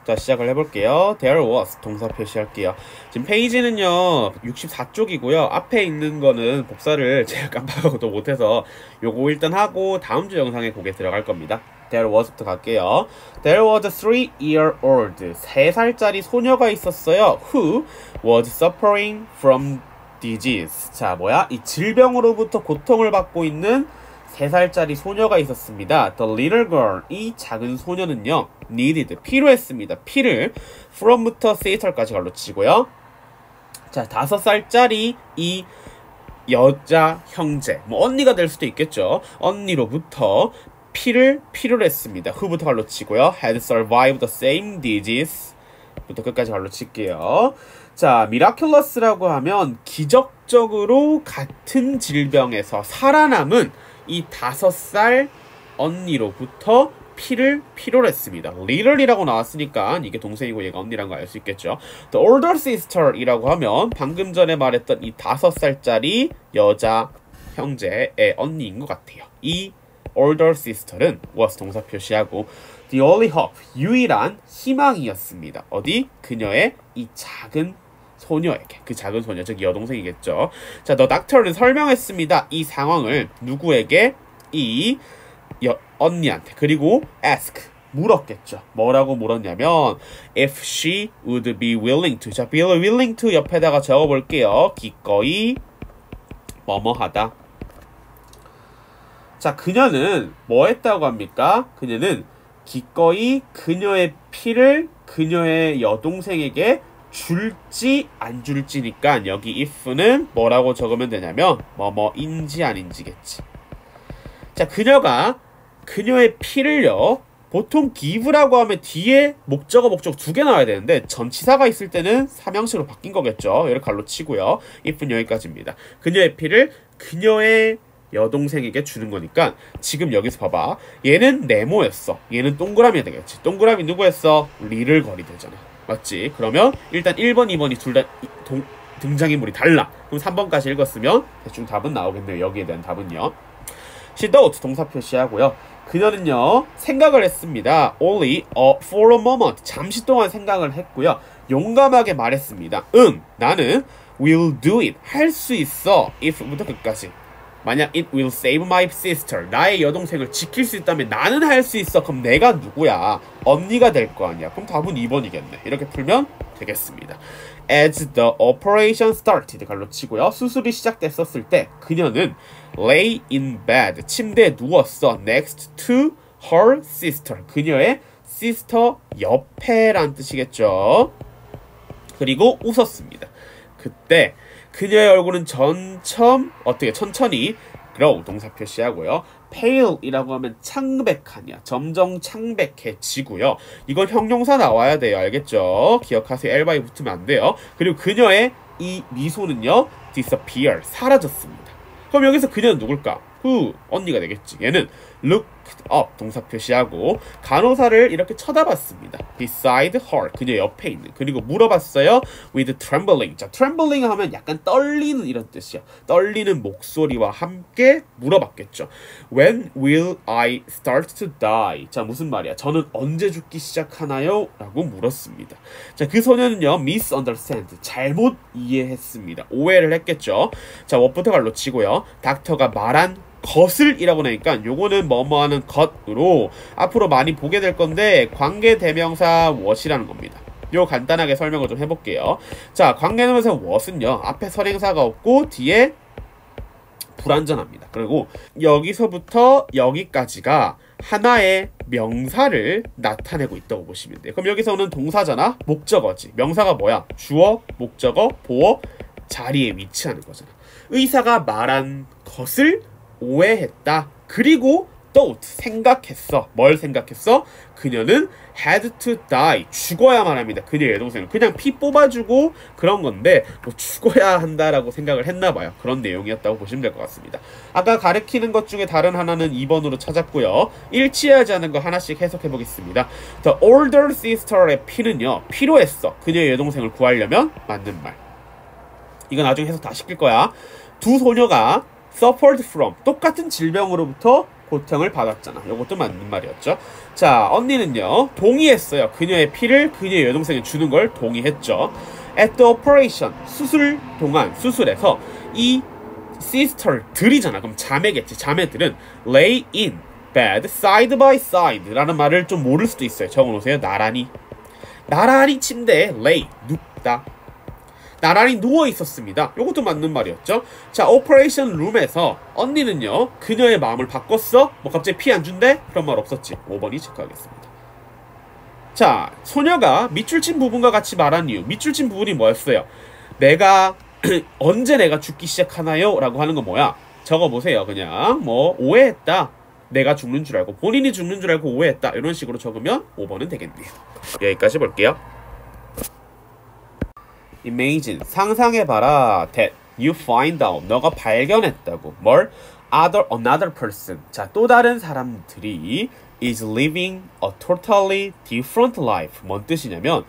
1부터 시작을 해볼게요. There was 동사 표시할게요. 지금 페이지는요 64쪽이고요. 앞에 있는 거는 복사를 제가 깜빡하고 또 못해서 요거 일단 하고 다음 주 영상에 그게 들어갈 겁니다. There was부터 갈게요. There was a 3-year-old 3살짜리 소녀가 있었어요. Who was suffering from disease. 자, 뭐야? 이 질병으로부터 고통을 받고 있는 3살짜리 소녀가 있었습니다. The little girl, 이 작은 소녀는요, needed, 필요했습니다. 피를 from부터 sister까지 갈로 치고요. 자, 5살짜리 이 여자 형제, 뭐 언니가 될 수도 있겠죠. 언니로부터 피를 필요로 했습니다. who부터 갈로 치고요. had survived the same disease 부터 끝까지 갈로 칠게요. 자, miraculous라고 하면 기적적으로 같은 질병에서 살아남은 이 5살 언니로부터 피를 필요로 했습니다. little이라고 나왔으니까 이게 동생이고 얘가 언니란 거 알 수 있겠죠. The older sister이라고 하면 방금 전에 말했던 이 5살짜리 여자 형제의 언니인 것 같아요. 이 older sister는 was 동사 표시하고 the only hope, 유일한 희망이었습니다. 어디? 그녀의 이 작은 소녀에게, 그 작은 소녀, 즉 여동생이겠죠. 자, the doctor는 설명했습니다. 이 상황을 누구에게? 이 언니한테. 그리고 ask, 물었겠죠. 뭐라고 물었냐면 if she would be willing to. 자, be willing to 옆에다가 적어볼게요. 기꺼이 뭐뭐 하다. 자, 그녀는 뭐 했다고 합니까? 그녀는 기꺼이 그녀의 피를 그녀의 여동생에게 줄지 안 줄지니까 여기 if는 뭐라고 적으면 되냐면 뭐뭐인지 아닌지겠지. 자, 그녀가 그녀의 피를요, 보통 give라고 하면 뒤에 목적어 목적 2개 나와야 되는데 전치사가 있을 때는 삼형식으로 바뀐 거겠죠. 이렇게 갈로 치고요. if는 여기까지입니다. 그녀의 피를 그녀의 여동생에게 주는 거니까 지금 여기서 봐봐. 얘는 네모였어. 얘는 동그라미가 되겠지. 동그라미 누구였어? 리를 거리 되잖아. 맞지? 그러면 일단 1번, 2번이 둘 다 등장인물이 달라. 그럼 3번까지 읽었으면 대충 답은 나오겠네요. 여기에 대한 답은요. She thought 동사 표시하고요. 그녀는요 생각을 했습니다. Only for a moment. 잠시 동안 생각을 했고요. 용감하게 말했습니다. 응, 나는 will do it. 할 수 있어. if부터 끝까지. 만약 it will save my sister. 나의 여동생을 지킬 수 있다면 나는 할 수 있어. 그럼 내가 누구야? 언니가 될 거 아니야. 그럼 답은 2번이겠네. 이렇게 풀면 되겠습니다. As the operation started 갈로 치고요. 수술이 시작됐었을 때 그녀는 lay in bed. 침대에 누웠어. Next to her sister. 그녀의 sister 옆에란 뜻이겠죠. 그리고 웃었습니다. 그때 그녀의 얼굴은 천천히 grow 동사 표시하고요. pale이라고 하면 창백하냐, 점점 창백해지고요. 이건 형용사 나와야 돼요. 알겠죠? 기억하세요. el바에 붙으면 안 돼요. 그리고 그녀의 이 미소는요, disappear, 사라졌습니다. 그럼 여기서 그녀는 누굴까? 언니가 되겠지. 얘는 looked up 동사 표시하고 간호사를 이렇게 쳐다봤습니다. beside her, 그녀 옆에 있는. 그리고 물어봤어요. with trembling. 자, trembling 하면 약간 떨리는 이런 뜻이야. 떨리는 목소리와 함께 물어봤겠죠. When will I start to die? 자, 무슨 말이야? 저는 언제 죽기 시작하나요? 라고 물었습니다. 자, 그 소녀는요, misunderstand, 잘못 이해했습니다. 오해를 했겠죠. 자, what부터 갈로 치고요. 닥터가 말한 것을이라고 나니까 요거는 뭐뭐 하는 것으로 앞으로 많이 보게 될 건데 관계대명사 what이라는 겁니다. 요 간단하게 설명을 좀 해볼게요. 자, 관계대명사 what은요, 앞에 선행사가 없고 뒤에 불완전합니다. 그리고 여기서부터 여기까지가 하나의 명사를 나타내고 있다고 보시면 돼요. 그럼 여기서는 동사잖아, 목적어지. 명사가 뭐야? 주어, 목적어, 보어, 자리에 위치하는 거잖아. 의사가 말한 것을 오해했다. 그리고 thought, 생각했어. 뭘 생각했어? 그녀는 had to die, 죽어야만 합니다. 그녀의 여동생은 그냥 피 뽑아주고 그런 건데 뭐 죽어야 한다라고 생각을 했나봐요. 그런 내용이었다고 보시면 될 것 같습니다. 아까 가르치는 것 중에 다른 하나는 2번으로 찾았고요. 일치하지 않은 거 하나씩 해석해 보겠습니다. The older sister의 피는요, 필요했어. 그녀의 여동생을 구하려면. 맞는 말. 이거 나중에 해석 다 시킬 거야. 두 소녀가 suffered from 똑같은 질병으로부터 고통을 받았잖아. 이것도 맞는 말이었죠. 자, 언니는요 동의했어요. 그녀의 피를 그녀의 여동생에 주는 걸 동의했죠. At the operation 수술 동안 수술에서 이 sister들이잖아. 그럼 자매겠지. 자매들은 lay in bed side by side 라는 말을 좀 모를 수도 있어요. 적어놓으세요. 나란히 침대에 lay 눕다. 나란히 누워 있었습니다. 이것도 맞는 말이었죠. 자, 오퍼레이션 룸에서 언니는요 그녀의 마음을 바꿨어? 뭐 갑자기 피 안 준대? 그런 말 없었지. 5번이 체크하겠습니다. 자, 소녀가 밑줄 친 부분과 같이 말한 이유. 밑줄 친 부분이 뭐였어요? 내가 언제 내가 죽기 시작하나요? 라고 하는 건 뭐야? 적어보세요. 그냥 뭐 오해했다. 내가 죽는 줄 알고 본인이 죽는 줄 알고 오해했다. 이런 식으로 적으면 5번은 되겠네요. 여기까지 볼게요. Imagine 상상해봐라 that you find out 너가 발견했다고 뭘? Another person 자 또 다른 사람들이 is living a totally different life 뭔 뜻이냐면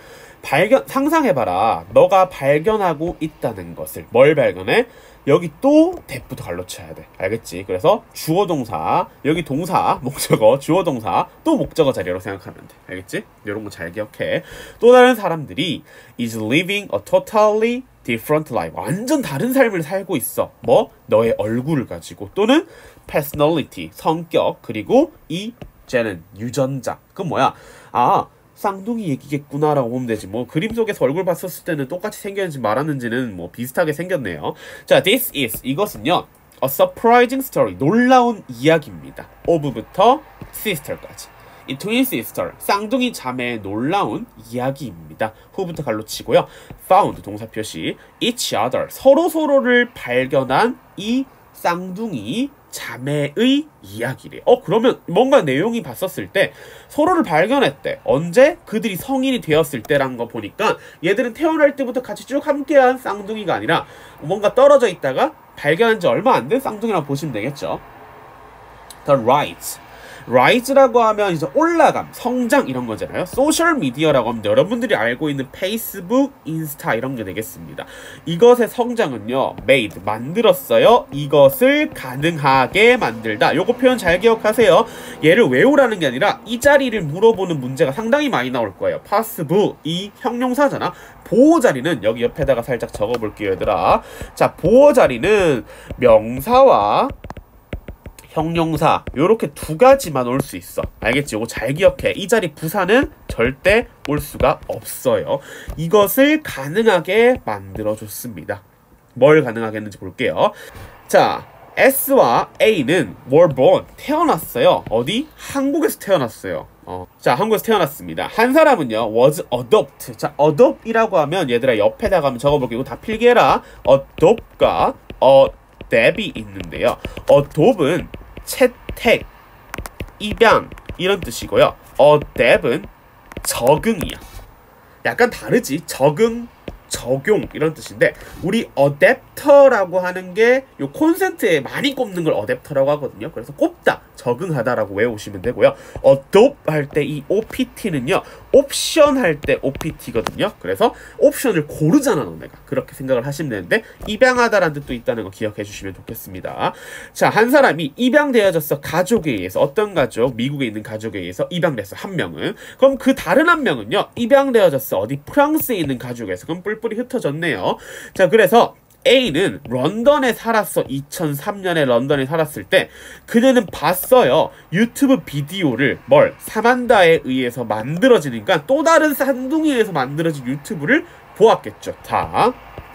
상상해봐라 너가 발견하고 있다는 것을 뭘 발견해? 여기 또 that부터 갈로 쳐야 돼. 알겠지? 그래서 주어 동사 여기 동사 목적어 주어 동사 또 목적어 자리로 생각하면 돼. 알겠지? 이런 거 잘 기억해. 또 다른 사람들이 is living a totally different life 완전 다른 삶을 살고 있어. 뭐? 너의 얼굴을 가지고 또는 personality 성격 그리고 이 쟤는 유전자. 그건 뭐야? 쌍둥이 얘기겠구나 라고 보면 되지. 뭐 그림 속에서 얼굴 봤었을 때는 똑같이 생겼는지 말았는지는 뭐 비슷하게 생겼네요. 자, this is 이것은요 a surprising story 놀라운 이야기입니다. of부터 sister까지. 이 twin sister 쌍둥이 자매의 놀라운 이야기입니다. 후부터 갈로 치고요. found 동사 표시 each other 서로를 발견한 이 쌍둥이 자매의 이야기래. 그러면 뭔가 내용이 봤었을 때 서로를 발견했대. 언제? 그들이 성인이 되었을 때라는 거 보니까 얘들은 태어날 때부터 같이 쭉 함께한 쌍둥이가 아니라 뭔가 떨어져 있다가 발견한 지 얼마 안 된 쌍둥이라고 보시면 되겠죠. The rise. rise라고 하면 이제 올라감, 성장 이런 거잖아요. 소셜 미디어라고 하면 여러분들이 알고 있는 페이스북, 인스타 이런 게 되겠습니다. 이것의 성장은요, made, 만들었어요. 이것을 가능하게 만들다. 요거 표현 잘 기억하세요. 얘를 외우라는 게 아니라 이 자리를 물어보는 문제가 상당히 많이 나올 거예요. possible, 이 형용사잖아. 보호 자리는 여기 옆에다가 살짝 적어볼게요, 얘들아. 자, 보호 자리는 명사와 형용사 요렇게 두 가지만 올 수 있어. 알겠지? 요거 잘 기억해. 이 자리 부사는 절대 올 수가 없어요. 이것을 가능하게 만들어줬습니다. 뭘 가능하게 했는지 볼게요. 자, S와 A는 were born 태어났어요. 어디? 한국에서 태어났어요. 자, 한국에서 태어났습니다. 한 사람은요 was adopt. 자, adopt이라고 하면 얘들아 옆에다가 한번 적어볼게요. 이거 다 필기해라. adopt과 adopt이 있는데요. adopt은 채택, 입양 이런 뜻이고요. adapt은 적응이야. 약간 다르지. 적응, 적용 이런 뜻인데 우리 어댑터라고 하는 게 요 콘센트에 많이 꼽는 걸 어댑터라고 하거든요. 그래서 꼽다, 적응하다라고 외우시면 되고요. adopt 할 때 이 opt는요 옵션 할 때 opt거든요. 그래서 옵션을 고르잖아 너네가. 그렇게 생각을 하시면 되는데 입양하다라는 뜻도 있다는 거 기억해 주시면 좋겠습니다. 자, 한 사람이 입양되어졌어. 가족에 의해서. 어떤 가족? 미국에 있는 가족에 의해서 입양됐어. 한 명은. 그럼 그 다른 한 명은요 입양되어졌어. 어디? 프랑스에 있는 가족에서. 그럼 뿔뿔이 흩어졌네요. 자, 그래서 A는 런던에 살았어. 2003년에 런던에 살았을 때 그녀는 봤어요. 유튜브 비디오를 뭘? 사만다에 의해서 만들어지니까 또 다른 쌍둥이에 의해서 만들어진 유튜브를 보았겠죠. 자,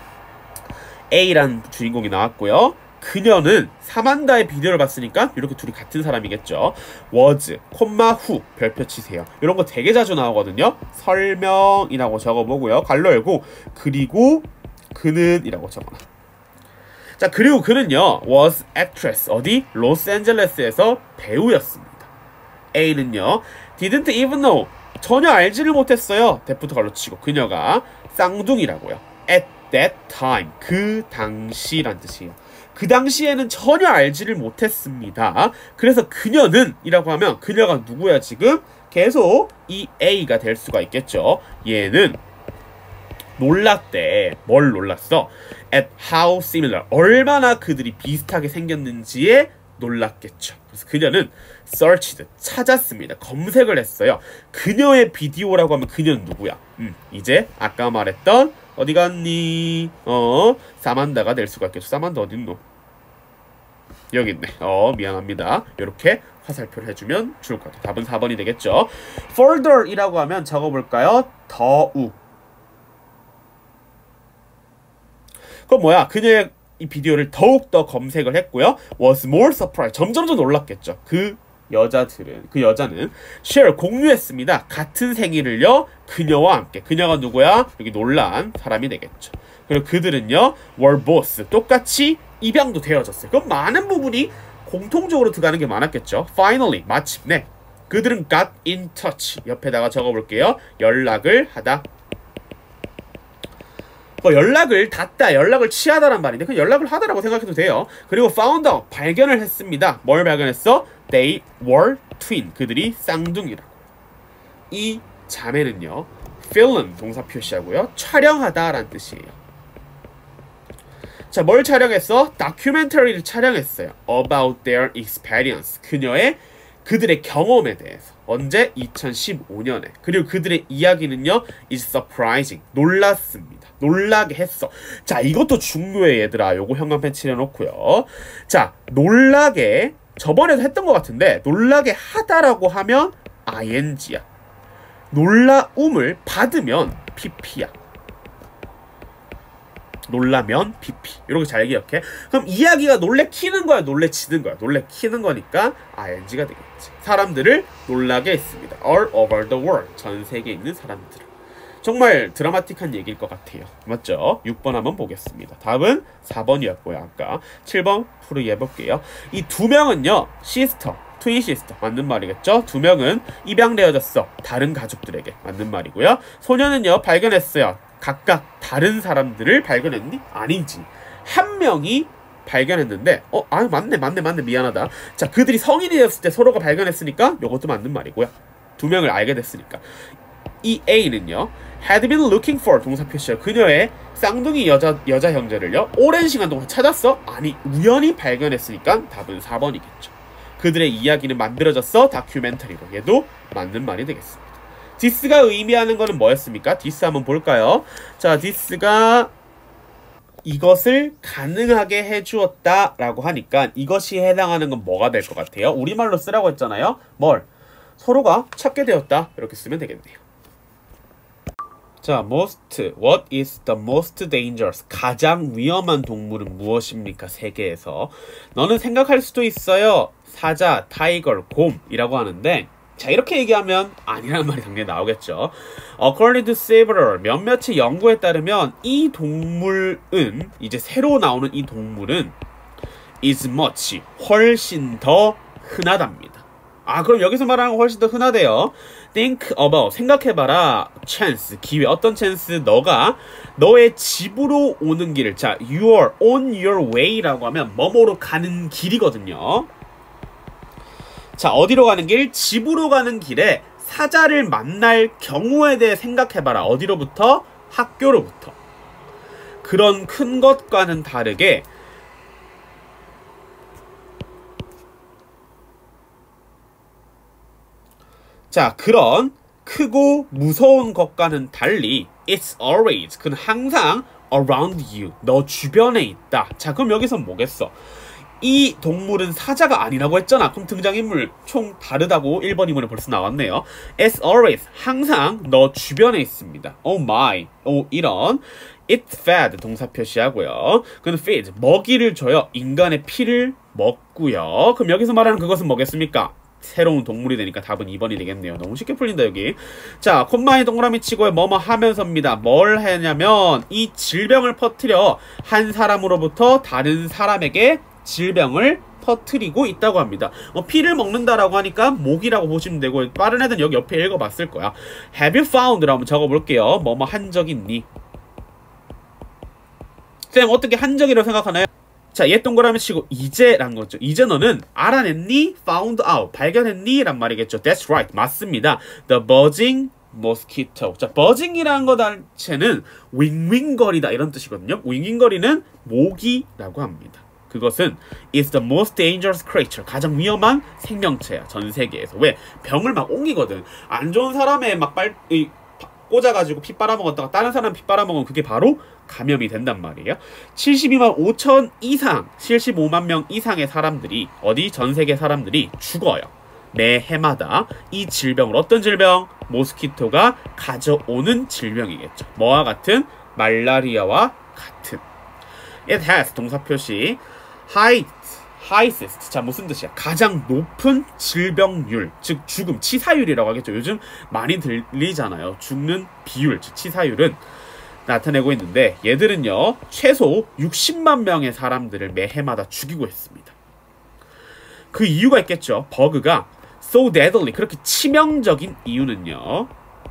A라는 주인공이 나왔고요. 그녀는 사만다의 비디오를 봤으니까 이렇게 둘이 같은 사람이겠죠. was, 콤마 후 별표 치세요. 이런 거 되게 자주 나오거든요. 설명이라고 적어보고요. 갈로 열고 그리고 그는 이라고 적어놔. 자, 그리고 그는요 was actress 어디? 로스앤젤레스에서 배우였습니다. A는요 didn't even know 전혀 알지를 못했어요. that부터 갈로 치고 그녀가 쌍둥이라고요. at that time 그 당시란 뜻이에요. 그 당시에는 전혀 알지를 못했습니다. 그래서 그녀는 이라고 하면 그녀가 누구야 지금? 계속 이 A가 될 수가 있겠죠. 얘는 놀랐대. 뭘 놀랐어? At how similar. 얼마나 그들이 비슷하게 생겼는지에 놀랐겠죠. 그래서 그녀는 searched. 찾았습니다. 검색을 했어요. 그녀의 비디오라고 하면 그녀는 누구야? 이제 아까 말했던 어디 갔니? 사만다가 될 수가 있겠죠. 사만다 어딨노? 여기 있네. 미안합니다. 이렇게 화살표를 해주면 좋을 것 같아요. 답은 4번이 되겠죠. further이라고 하면 적어볼까요? 더욱. 그건 뭐야? 그녀의 이 비디오를 더욱더 검색을 했고요. was more surprised. 점점 더 놀랐겠죠. 그 여자는 share 공유했습니다. 같은 생일을요. 그녀와 함께. 그녀가 누구야? 여기 놀란 사람이 되겠죠. 그리고 그들은요. were both. 똑같이 입양도 되어졌어요. 그럼 많은 부분이 공통적으로 들어가는 게 많았겠죠. Finally, 마침내 그들은 got in touch. 옆에다가 적어볼게요. 연락을 하다. 연락을 닿다, 연락을 취하다란 말인데 그 연락을 하다라고 생각해도 돼요. 그리고 found out, 발견을 했습니다. 뭘 발견했어? They were twin. 그들이 쌍둥이라고. 이 자매는요. film, 동사 표시하고요. 촬영하다라는 뜻이에요. 자, 뭘 촬영했어? 다큐멘터리를 촬영했어요. About their experience. 그들의 경험에 대해서. 언제? 2015년에. 그리고 그들의 이야기는요. is surprising. 놀랐습니다. 놀라게 했어. 자, 이것도 중요해, 얘들아. 요거 형광펜 칠해놓고요. 자, 놀라게, 저번에도 했던 것 같은데, 놀라게 하다라고 하면 ing야. 놀라움을 받으면 pp야. 놀라면 pp. 이렇게 잘 기억해. 그럼 이야기가 놀래키는 거야, 놀래치는 거야? 놀래키는 거니까 ing가 되겠지. 사람들을 놀라게 했습니다. all over the world. 전 세계에 있는 사람들을. 정말 드라마틱한 얘기일 것 같아요. 맞죠? 6번 한번 보겠습니다. 답은 4번이었고요. 아까 7번 풀이해볼게요. 이 두 명은요. 시스터, 트윈 시스터. 맞는 말이겠죠? 두 명은 입양되어졌어. 다른 가족들에게. 맞는 말이고요. 소녀는요. 발견했어요. 각각 다른 사람들을 발견했니? 아니지. 한 명이 발견했는데 맞네 미안하다. 자, 그들이 성인이 되었을 때 서로가 발견했으니까 이것도 맞는 말이고요. 두 명을 알게 됐으니까. 이 A는요. had been looking for 동사 표시요. 그녀의 쌍둥이 여자 형제를요. 오랜 시간 동안 찾았어? 아니, 우연히 발견했으니까 답은 4번이겠죠. 그들의 이야기는 만들어졌어. 다큐멘터리로. 얘도 맞는 말이 되겠습니다. this가 의미하는 거는 뭐였습니까? this 한번 볼까요? 자, this가 이것을 가능하게 해주었다 라고 하니까 이것이 해당하는 건 뭐가 될 것 같아요? 우리말로 쓰라고 했잖아요. 뭘? 서로가 찾게 되었다. 이렇게 쓰면 되겠네요. 자, what is the most dangerous? 가장 위험한 동물은 무엇입니까? 세계에서. 너는 생각할 수도 있어요. 사자, 타이거, 곰이라고 하는데 자, 이렇게 얘기하면 아니라는 말이 당연히 나오겠죠. According to several, 몇몇의 연구에 따르면 이 동물은, 이제 새로 나오는 이 동물은 is much, 훨씬 더 흔하답니다. 그럼 여기서 말하는 건 훨씬 더 흔하대요. Think about, 생각해봐라. chance, 기회. 어떤 chance? 너의 집으로 오는 길. 자, you are on your way라고 하면 뭐뭐로 가는 길이거든요. 자, 어디로 가는 길? 집으로 가는 길에 사자를 만날 경우에 대해 생각해봐라. 어디로부터? 학교로부터. 그런 큰 것과는 다르게 자, 그런 크고 무서운 것과는 달리 It's always, 그는 항상 around you, 너 주변에 있다. 자, 그럼 여기선 뭐겠어? 이 동물은 사자가 아니라고 했잖아. 그럼 등장인물 총 다르다고 1번, 2번에 벌써 나왔네요. As always, 항상 너 주변에 있습니다. Oh my, 이런. It fed, 동사 표시하고요. 그는 feed, 먹이를 줘요. 인간의 피를 먹고요. 그럼 여기서 말하는 그것은 뭐겠습니까? 새로운 동물이 되니까 답은 2번이 되겠네요. 너무 쉽게 풀린다 여기. 자, 콤마에 동그라미 치고에 뭐뭐 하면서입니다. 뭘 했냐면 이 질병을 퍼뜨려 한 사람으로부터 다른 사람에게 질병을 퍼뜨리고 있다고 합니다. 피를 먹는다라고 하니까 목이라고 보시면 되고 빠른 애들은 여기 옆에 읽어봤을 거야. Have you found라고 한번 적어볼게요. 뭐뭐 한 적 있니? 쌤 어떻게 한 적이라고 생각하나요? 자, 얘 동그라미 치고 이제란 거죠. 이제 너는 알아냈니? Found out. 발견했니? 란 말이겠죠. That's right. 맞습니다. The buzzing mosquito. 자, buzzing이라는 거 자체는 윙윙거리다 이런 뜻이거든요. 윙윙거리는 모기라고 합니다. 그것은 is the most dangerous creature. 가장 위험한 생명체야. 전 세계에서. 왜? 병을 막 옮기거든. 안 좋은 사람에 막 꽂아가지고 피 빨아먹었다가 다른 사람 피 빨아먹으면 그게 바로 감염이 된단 말이에요. 72만 5천 이상, 75만 명 이상의 사람들이 어디 전 세계 사람들이 죽어요. 매 해마다 이 질병을 어떤 질병? 모스키토가 가져오는 질병이겠죠. 뭐와 같은? 말라리아와 같은. It has 동사 표시 highest. 자, 무슨 뜻이야? 가장 높은 질병률, 즉 죽음, 치사율이라고 하겠죠. 요즘 많이 들리잖아요. 죽는 비율, 즉 치사율은 나타내고 있는데 얘들은요 최소 60만 명의 사람들을 매해마다 죽이고 있습니다. 그 이유가 있겠죠. 버그가 so deadly, 그렇게 치명적인 이유는요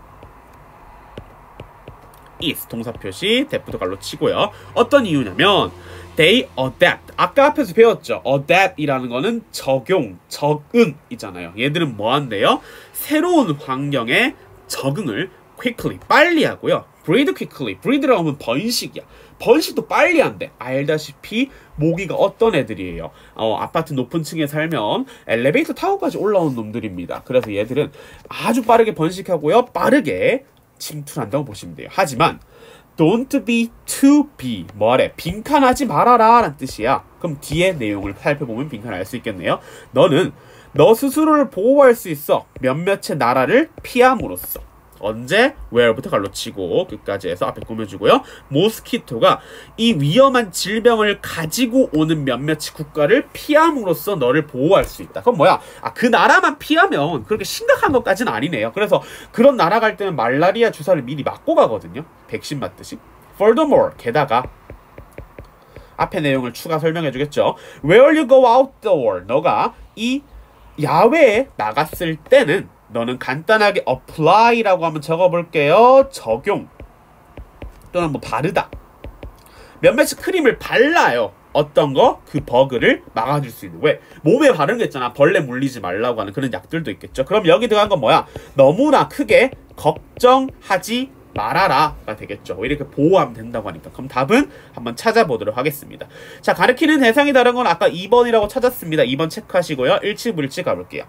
is 동사 표시 대부도갈로 치고요. 어떤 이유냐면 they adapt. 아까 앞에서 배웠죠. adapt이라는 거는 적용, 적응이잖아요. 얘들은 뭐 한대요? 새로운 환경에 적응을 quickly, 빨리 하고요. breed quickly. breed라고 하면 번식이야. 번식도 빨리 한대. 알다시피 모기가 어떤 애들이에요? 아파트 높은 층에 살면 엘리베이터 타고까지 올라온 놈들입니다. 그래서 얘들은 아주 빠르게 번식하고요. 빠르게 침투한다고 보시면 돼요. 하지만 don't be to be 뭐래? 빈칸하지 말아라 라는 뜻이야. 그럼 뒤에 내용을 살펴보면 빈칸 알 수 있겠네요. 너는 너 스스로를 보호할 수 있어. 몇몇의 나라를 피함으로써. 언제? where부터 갈로 치고 끝까지 해서 앞에 꾸며주고요. 모스키토가 이 위험한 질병을 가지고 오는 몇몇 국가를 피함으로써 너를 보호할 수 있다. 그럼 뭐야? 그 나라만 피하면 그렇게 심각한 것까지는 아니네요. 그래서 그런 나라 갈 때는 말라리아 주사를 미리 맞고 가거든요. 백신 맞듯이. Furthermore, 게다가 앞에 내용을 추가 설명해 주겠죠. Where you go outdoor, 너가 이 야외에 나갔을 때는 너는 간단하게 apply라고 한번 적어볼게요. 적용 또는 뭐 바르다. 몇몇 크림을 발라요. 어떤 거? 그 버그를 막아줄 수 있는. 왜? 몸에 바르는 게 있잖아. 벌레 물리지 말라고 하는 그런 약들도 있겠죠. 그럼 여기 들어간 건 뭐야? 너무나 크게 걱정하지 말아라가 되겠죠. 이렇게 보호하면 된다고 하니까. 그럼 답은 한번 찾아보도록 하겠습니다. 자, 가리키는 대상이 다른 건 아까 2번이라고 찾았습니다. 2번 체크하시고요. 일치불치 가볼게요.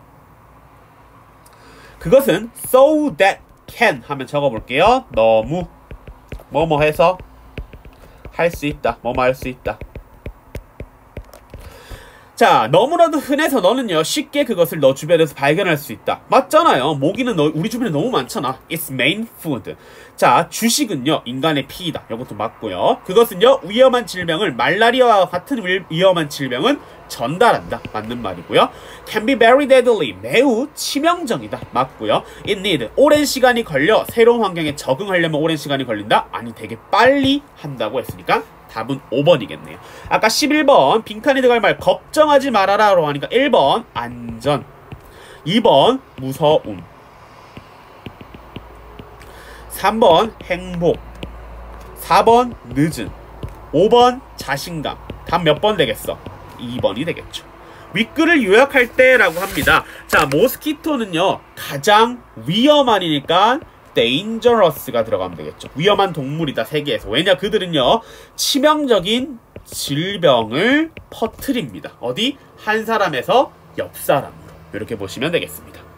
그것은 so that can 하면 적어볼게요. 너무 뭐뭐 해서 할 수 있다. 뭐뭐 할 수 있다. 자, 너무나도 흔해서 너는요 쉽게 그것을 너 주변에서 발견할 수 있다. 맞잖아요. 모기는 우리 주변에 너무 많잖아. It's main food. 자, 주식은요 인간의 피이다. 이것도 맞고요. 그것은요 위험한 질병을 말라리아와 같은 위험한 질병은 전달한다. 맞는 말이고요. Can be very deadly. 매우 치명적이다. 맞고요. It need. 오랜 시간이 걸려. 새로운 환경에 적응하려면 오랜 시간이 걸린다. 아니 되게 빨리 한다고 했으니까 답은 5번이겠네요. 아까 11번 빈칸에 들어갈 말 걱정하지 말아라라고 하니까 1번 안전, 2번 무서움, 3번 행복, 4번 늦은, 5번 자신감. 답 몇 번 되겠어? 2번이 되겠죠. 윗글을 요약할 때라고 합니다. 자, 모스키토는요 가장 위험하니까 dangerous가 들어가면 되겠죠. 위험한 동물이다, 세계에서. 왜냐, 그들은요 치명적인 질병을 퍼뜨립니다. 어디? 한 사람에서 옆 사람으로. 이렇게 보시면 되겠습니다.